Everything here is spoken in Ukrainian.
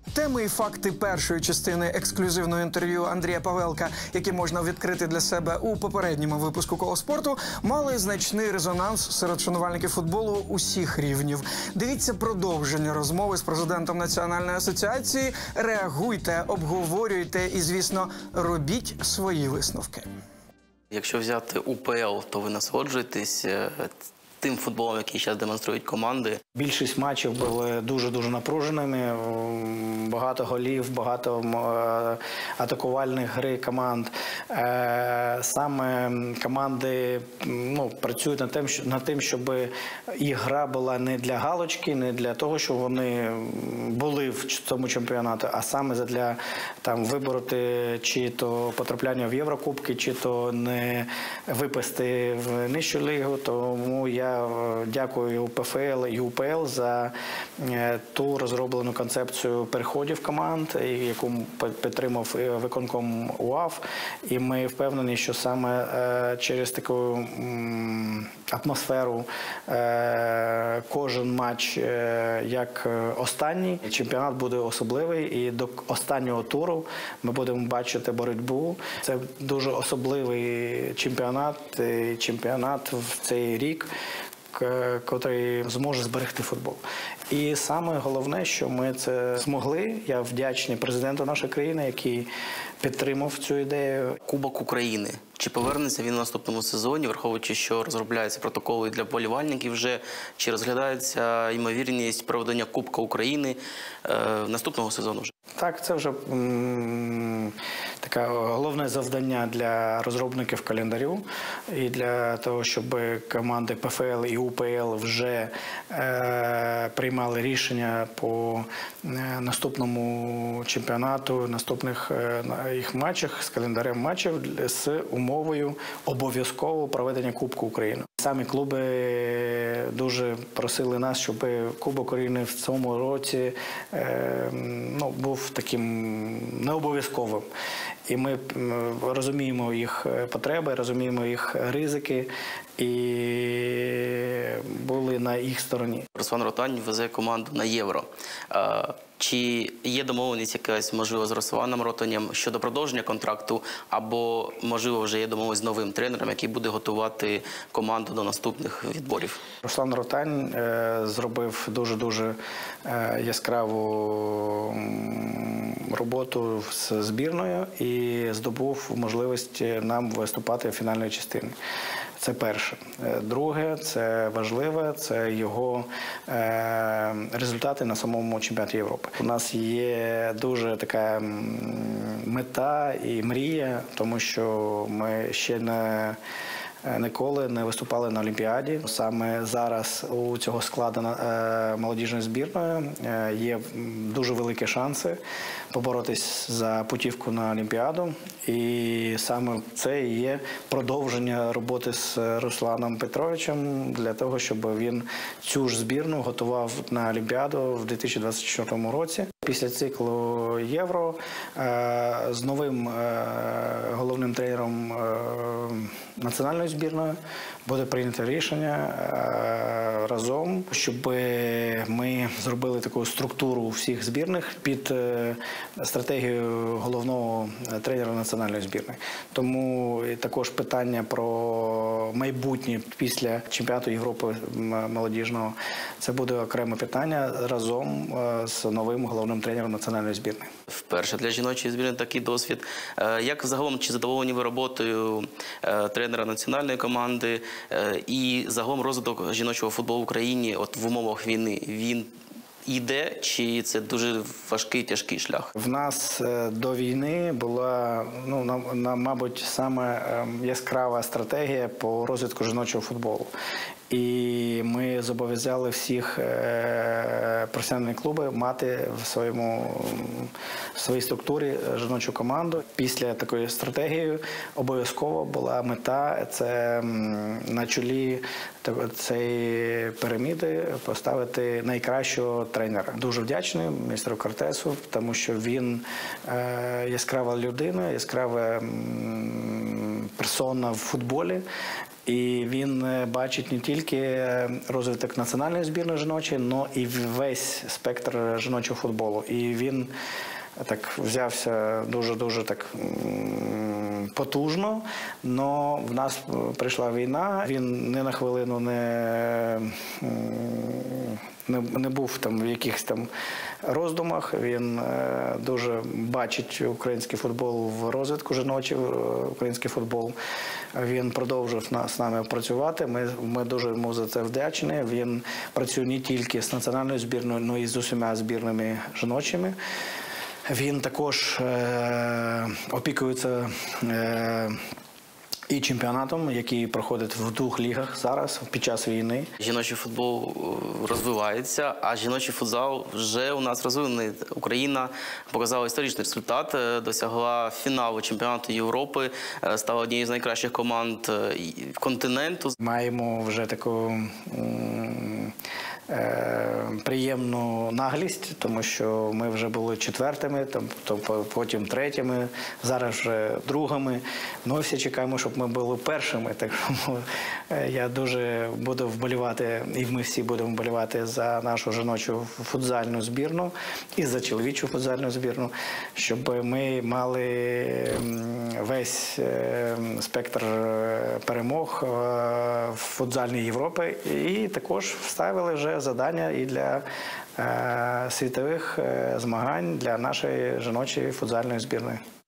Теми і факти першої частини ексклюзивного інтерв'ю Андрія Павелка, які можна відкрити для себе у попередньому випуску «Коло спорту», мали значний резонанс серед шанувальників футболу усіх рівнів. Дивіться продовження розмови з президентом Національної асоціації, реагуйте, обговорюйте і, звісно, робіть свої висновки. Якщо взяти УПЛ, то ви насолоджуєтесь тим футболом, який зараз демонструють команди? Більшість матчів були дуже-дуже напруженими, багато голів, багато атакувальних гри команд. Саме команди працюють над тим, щоб їх гра була не для галочки, не для того, щоб вони були в цьому чемпіонаті, а саме для вибороти чи то потрапляння в Єврокубки, чи то не випасти в нижчу лігу. Тому я дякую ПФЛ і УПЛ за ту розроблену концепцію переходів команд, яку підтримав виконком УАФ. І ми впевнені, що саме через таку атмосферу кожен матч як останній. Чемпіонат буде особливий, і до останнього туру ми будемо бачити боротьбу. Це дуже особливий чемпіонат в цей рік, який зможе зберегти футбол. І саме головне, що ми це змогли. Я вдячний президенту нашої країни, який підтримав цю ідею. Кубок України. Чи повернеться він у наступному сезоні, враховуючи, що розробляються протоколи для вболівальників вже? Чи розглядається ймовірність проведення Кубка України наступного сезону вже? Так, це вже таке головне завдання для розробників календарю і для того, щоб команди ПФЛ і УПЛ вже приймали рішення по наступному чемпіонату, наступних їх матчах, з календарем матчів, з умовою обов'язкового проведення Кубку України. Самі клуби дуже просили нас, щоб Кубок України в цьому році був таким необов'язковим. І ми розуміємо їх потреби, розуміємо їх ризики і були на їх стороні. Руслан Ротань везе команду на Євро. Чи є домовленість якась, можливо, з Русланом Ротанем щодо продовження контракту, або, можливо, вже є домовленість з новим тренером, який буде готувати команду до наступних відборів? Руслан Ротань зробив дуже-дуже яскраву роботу з збірною і здобув можливість нам виступати в фінальній частині. Це перше. Друге, це важливе, це його результати на самому чемпіонаті Європи. У нас є дуже така мета і мрія, тому що ми ще ніколи не виступали на Олімпіаді. Саме зараз у цього складу молодіжної збірної є дуже великі шанси поборотись за путівку на Олімпіаду. І саме це і є продовження роботи з Русланом Петровичем для того, щоб він цю ж збірну готував на Олімпіаду в 2024 році. Після циклу Євро з новим головним тренером національної збірної буде прийнято рішення разом, щоб ми зробили таку структуру всіх збірних під стратегію головного тренера національної збірної. Тому також питання про майбутнє після чемпіонату Європи молодіжного – це буде окреме питання разом з новим головним тренером національної збірної. Вперше для жіночої збірної такий досвід. Як загалом, чи задоволені ви роботою тренера національної команди і загалом розвиток жіночого футболу в Україні в умовах війни? Він йде, чи це дуже важкий, тяжкий шлях? В нас до війни була, мабуть, саме яскрава стратегія по розвитку жіночого футболу. І ми зобов'язали всіх професіональні клуби мати в своїй структурі жіночу команду. Після такої стратегії обов'язково була мета – це на чолі цієї піраміди поставити найкращого тренера. Дуже вдячний міністру Кортесу, тому що він яскрава людина, яскрава персона в футболі. І він бачить не тільки розвиток національної збірної жіночої, але і весь спектр жіночого футболу. І він так взявся дуже так потужно, але в нас прийшла війна, він ні на хвилину не був там в якихось там роздумах, він дуже бачить український футбол в розвитку, жіночий український футбол. Він продовжив з нами працювати, ми дуже йому за це вдячні. Він працює не тільки з національною збірною, але й з усіма збірними жіночими. Він також опікується і чемпіонатом, який проходить в 2 лігах зараз, під час війни. Жіночий футбол розвивається, а жіночий футзал вже у нас розвинений. Україна показала історичний результат, досягла фіналу чемпіонату Європи, стала однією з найкращих команд континенту. Маємо вже таку приємну наглість, тому що ми вже були 4-ми, потім 3-ми, зараз вже 2-ми. Ми всі чекаємо, щоб ми були 1-ми. Так що я дуже буду вболівати, і ми всі будемо вболівати за нашу жіночу футзальну збірну і за чоловічу футзальну збірну, щоб ми мали весь спектр перемог в футзальній Європі і також вставили вже завдання і для світових змагань для нашої жіночої футзальної збірної.